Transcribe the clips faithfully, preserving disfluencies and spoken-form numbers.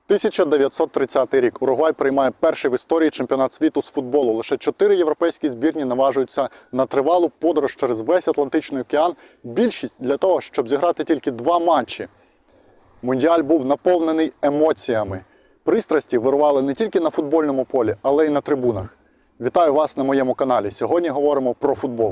тисяча дев'ятсот тридцятий рік. Уругвай приймає перший в історії чемпіонат світу з футболу. Лише чотири європейські збірні наважуються на тривалу подорож через весь Атлантичний океан. Більшість для того, щоб зіграти тільки два матчі. Мундіаль був наповнений емоціями. Пристрасті вирували не тільки на футбольному полі, але й на трибунах. Вітаю вас на моєму каналі. Сьогодні говоримо про футбол.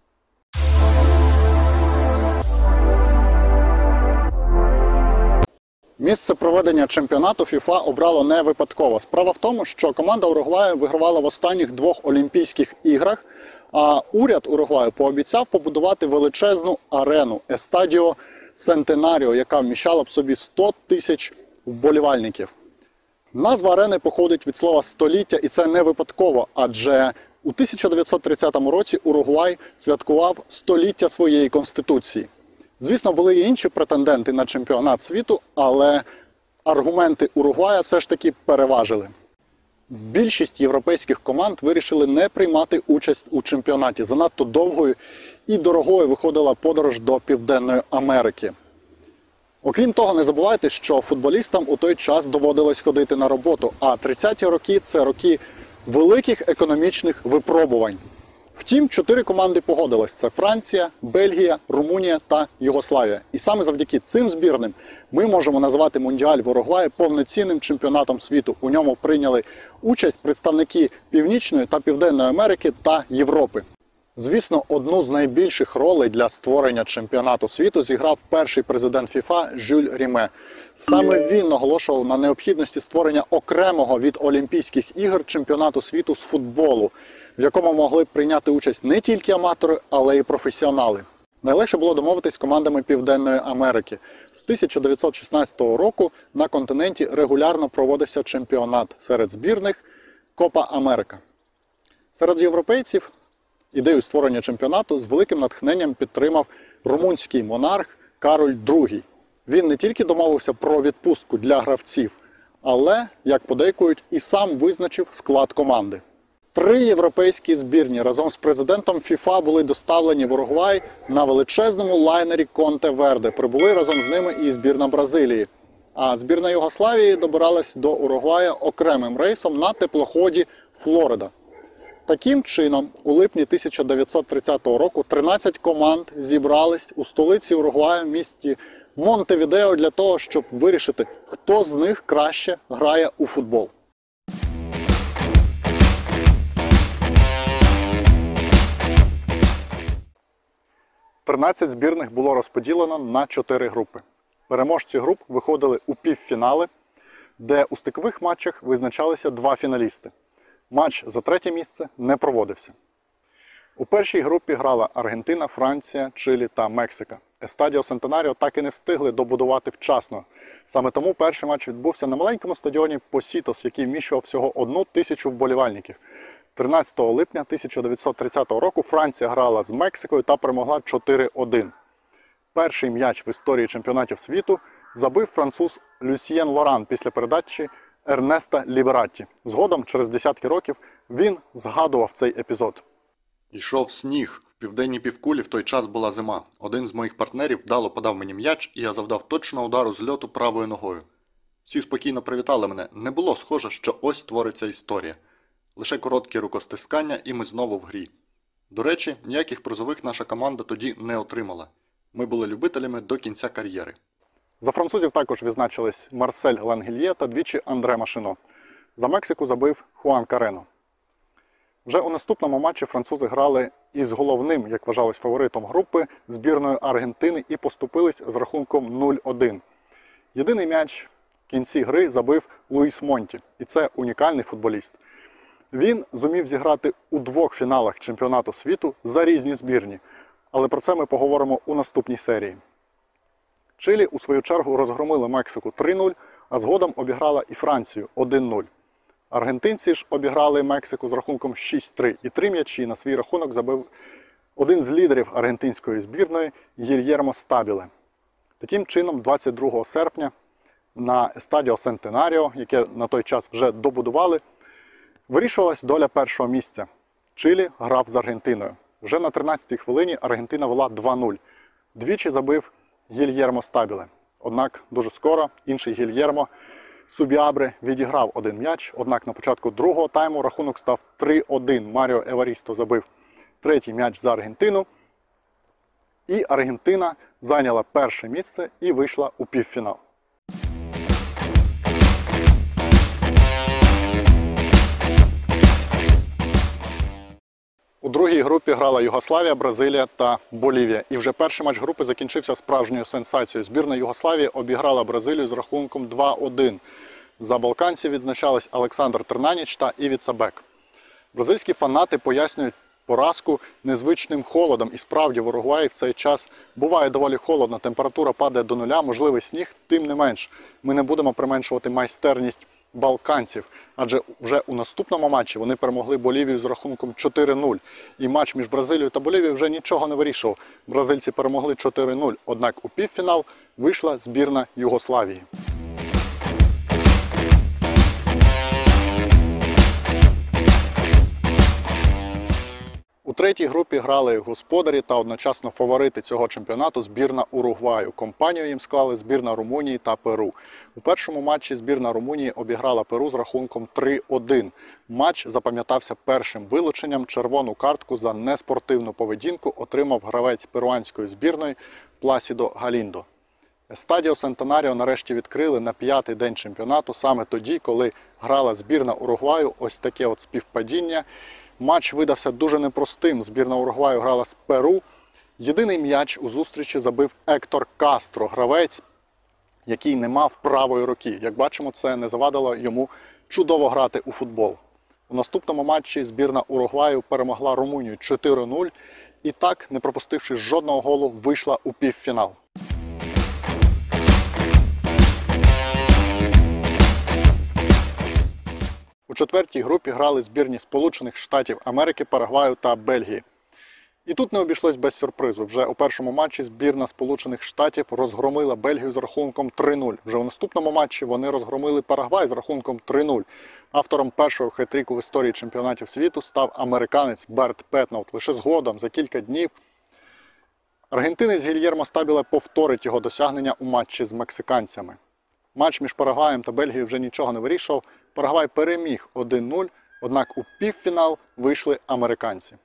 Місце проведення чемпіонату ФІФА обрало не випадково. Справа в тому, що команда Уругваю вигравала в останніх двох Олімпійських іграх, а уряд Уругваю пообіцяв побудувати величезну арену Естадіо Сентенаріо, яка вміщала б собі сто тисяч вболівальників. Назва арени походить від слова «століття», і це не випадково, адже у тисяча дев'ятсот тридцятому році Уругвай святкував століття своєї конституції. Звісно, були і інші претенденти на чемпіонат світу, але аргументи Уругвая все ж таки переважили. Більшість європейських команд вирішили не приймати участь у чемпіонаті. Занадто довгою і дорогою виходила подорож до Південної Америки. Окрім того, не забувайте, що футболістам у той час доводилось ходити на роботу, а тридцяті роки – це роки великих економічних випробувань. Втім, чотири команди погодились – це Франція, Бельгія, Румунія та Югославія. І саме завдяки цим збірним ми можемо назвати Мундіаль в Уругваї повноцінним чемпіонатом світу. У ньому прийняли участь представники Північної та Південної Америки та Європи. Звісно, одну з найбільших ролей для створення чемпіонату світу зіграв перший президент ФІФА Жюль Ріме. Саме він наголошував на необхідності створення окремого від Олімпійських ігор чемпіонату світу з футболу, в якому могли б прийняти участь не тільки аматори, але й професіонали. Найлегше було домовитись з командами Південної Америки. З тисяча дев'ятсот шістнадцятого року на континенті регулярно проводився чемпіонат серед збірних Копа Америка. Серед європейців ідею створення чемпіонату з великим натхненням підтримав румунський монарх Кароль другий. Він не тільки домовився про відпустку для гравців, але, як подейкують, і сам визначив склад команди. Три європейські збірні разом з президентом ФІФА були доставлені в Уругвай на величезному лайнері Конте Верде. Прибули разом з ними і збірна Бразилії. А збірна Югославії добиралась до Уругвая окремим рейсом на теплоході Флорида. Таким чином, у липні тисяча дев'ятсот тридцятого року тринадцять команд зібрались у столиці Уругвая в місті Монтевідео для того, щоб вирішити, хто з них краще грає у футбол. тринадцять збірних було розподілено на чотири групи. Переможці груп виходили у півфінали, де у стикових матчах визначалися два фіналісти. Матч за третє місце не проводився. У першій групі грала Аргентина, Франція, Чилі та Мексика. Естадіо Сентенаріо так і не встигли добудувати вчасно. Саме тому перший матч відбувся на маленькому стадіоні Посітос, який вміщував всього одну тисячу вболівальників. тринадцятого липня тисяча дев'ятсот тридцятого року Франція грала з Мексикою та перемогла чотири один. Перший м'яч в історії чемпіонатів світу забив француз Люсьєн Лоран після передачі Ернеста Лібератті. Згодом, через десятки років, він згадував цей епізод. Йшов сніг. В південній півкулі в той час була зима. Один з моїх партнерів вдало подав мені м'яч, і я завдав точного удару з льоту правою ногою. Всі спокійно привітали мене. Не було схоже, що ось твориться історія. Лише короткі рукостискання, і ми знову в грі. До речі, ніяких призових наша команда тоді не отримала. Ми були любителями до кінця кар'єри. За французів також відзначились Марсель Лангільє та двічі Андре Машино. За Мексику забив Хуан Карено. Вже у наступному матчі французи грали із головним, як вважалось, фаворитом групи збірною Аргентини і поступились з рахунком нуль один. Єдиний м'яч в кінці гри забив Луїс Монті. І це унікальний футболіст. Він зумів зіграти у двох фіналах чемпіонату світу за різні збірні. Але про це ми поговоримо у наступній серії. Чилі, у свою чергу, розгромили Мексику три нуль, а згодом обіграла і Францію один нуль. Аргентинці ж обіграли Мексику з рахунком шість три, і три м'ячі на свій рахунок забив один з лідерів аргентинської збірної Гільєрмо Стабіле. Таким чином, двадцять другого серпня на Естадіо Сентенаріо, яке на той час вже добудували, вирішувалась доля першого місця. Чилі грав з Аргентиною. Вже на тринадцятій хвилині Аргентина вела два нуль. Двічі забив Гільєрмо Стабіле. Однак дуже скоро інший Гільєрмо Субіабре відіграв один м'яч, однак на початку другого тайму рахунок став три один. Маріо Еварісто забив третій м'яч за Аргентину. І Аргентина зайняла перше місце і вийшла у півфінал. У другій групі грала Югославія, Бразилія та Болівія. І вже перший матч групи закінчився справжньою сенсацією. Збірна Югославії обіграла Бразилію з рахунком два один. За балканців відзначались Олександр Тернаніч та Івіца Бек. Бразильські фанати пояснюють поразку незвичним холодом. І справді в Уругваї в цей час буває доволі холодно. Температура падає до нуля, можливий сніг, тим не менш. Ми не будемо применшувати майстерність балканців, адже вже у наступному матчі вони перемогли Болівію з рахунком чотири нуль. І матч між Бразилією та Болівією вже нічого не вирішував. Бразильці перемогли чотири нуль, однак у півфінал вийшла збірна Югославії. У третій групі грали господарі та одночасно фаворити цього чемпіонату збірна Уругваю. Компанію їм склали збірна Румунії та Перу. У першому матчі збірна Румунії обіграла Перу з рахунком три один. Матч запам'ятався першим вилученням. Червону картку за неспортивну поведінку отримав гравець перуанської збірної Пласідо Галіндо. Естадіо Сентенаріо нарешті відкрили на п'ятий день чемпіонату, саме тоді, коли грала збірна Уругваю. Ось таке от співпадіння. Матч видався дуже непростим. Збірна Уругваю грала з Перу. Єдиний м'яч у зустрічі забив Ектор Кастро, гравець, який не мав правої руки. Як бачимо, це не завадило йому чудово грати у футбол. У наступному матчі збірна Уругваю перемогла Румунію чотири нуль і так, не пропустивши жодного голу, вийшла у півфінал. У четвертій групі грали збірні Сполучених Штатів Америки, Парагваю та Бельгії. І тут не обійшлось без сюрпризу. Вже у першому матчі збірна Сполучених Штатів розгромила Бельгію з рахунком три нуль. Вже у наступному матчі вони розгромили Парагвай з рахунком три нуль. Автором першого хет-тріку в історії чемпіонатів світу став американець Берт Петноут. Лише згодом, за кілька днів, аргентинець Гільєрмо Стабіле повторить його досягнення у матчі з мексиканцями. Матч між Парагваєм та Бельгією вже нічого не вирішував. Парагвай переміг один нуль, однак у півфінал вийшли американці.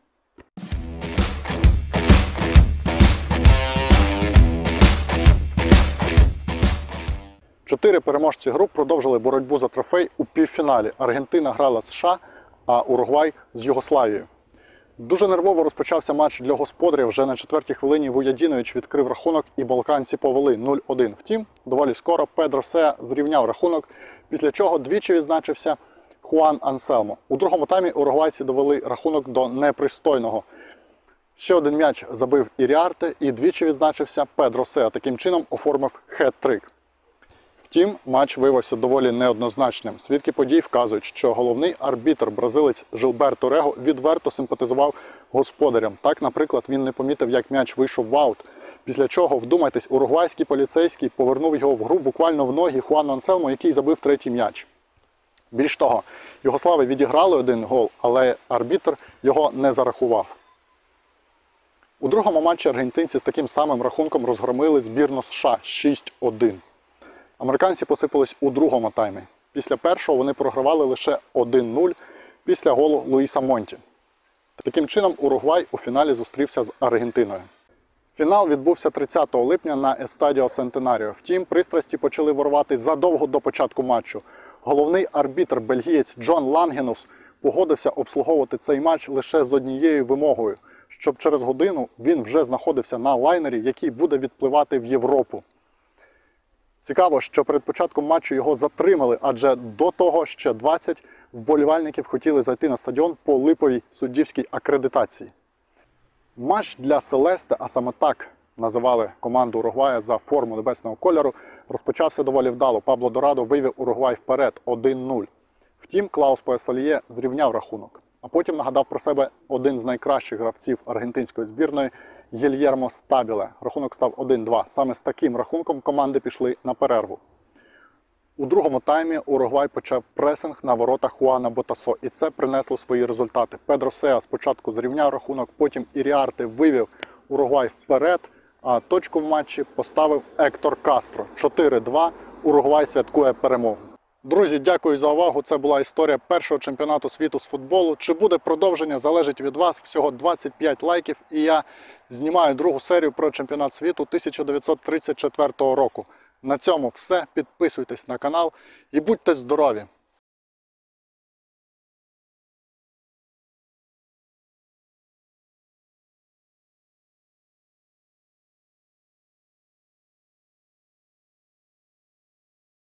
Чотири переможці груп продовжили боротьбу за трофей у півфіналі. Аргентина грала з США, а Уругвай з Югославією. Дуже нервово розпочався матч для господарів. Вже на четвертій хвилині Вуядінович відкрив рахунок і балканці повели нуль один. Втім, доволі скоро Педро Сеа зрівняв рахунок, після чого двічі відзначився Хуан Анселмо. У другому таймі уругвайці довели рахунок до непристойного. Ще один м'яч забив Іріарте і двічі відзначився Педро Сеа. Таким чином оформив хет-трик. Втім, матч виявився доволі неоднозначним. Свідки подій вказують, що головний арбітр, бразилець Жилберто Рего, відверто симпатизував господарям. Так, наприклад, він не помітив, як м'яч вийшов в аут. Після чого, вдумайтесь, уругвайський поліцейський повернув його в гру буквально в ноги Хуану Анселмо, який забив третій м'яч. Більш того, югослави відіграли один гол, але арбітр його не зарахував. У другому матчі аргентинці з таким самим рахунком розгромили збірну США шість один. Американці посипались у другому таймі. Після першого вони програвали лише один нуль після голу Луїса Монті. Таким чином, Уругвай у фіналі зустрівся з Аргентиною. Фінал відбувся тридцятого липня на Естадіо Сентенаріо. Втім, пристрасті почали ворватися задовго до початку матчу. Головний арбітр, бельгієць Джон Лангенус, погодився обслуговувати цей матч лише з однією вимогою, щоб через годину він вже знаходився на лайнері, який буде відпливати в Європу. Цікаво, що перед початком матчу його затримали, адже до того ще двадцять вболівальників хотіли зайти на стадіон по липовій суддівській акредитації. Матч для Селесте, а саме так називали команду Уругвая за форму небесного кольору, розпочався доволі вдало. Пабло Дорадо вивів Уругвай вперед один нуль. Втім, Клаус Поесальє зрівняв рахунок. А потім нагадав про себе один з найкращих гравців аргентинської збірної Гільєрмо Стабіле. Рахунок став один два. Саме з таким рахунком команди пішли на перерву. У другому таймі Уругвай почав пресинг на воротах Хуана Ботасо, і це принесло свої результати. Педро Сеа спочатку зрівняв рахунок, потім Іріарте вивів Уругвай вперед, а точку в матчі поставив Ектор Кастро. чотири два. Уругвай святкує перемогу. Друзі, дякую за увагу. Це була історія першого чемпіонату світу з футболу. Чи буде продовження, залежить від вас. Всього двадцять п'ять лайків, і я знімаю другу серію про чемпіонат світу тисяча дев'ятсот тридцять четвертого року. На цьому все. Підписуйтесь на канал і будьте здорові!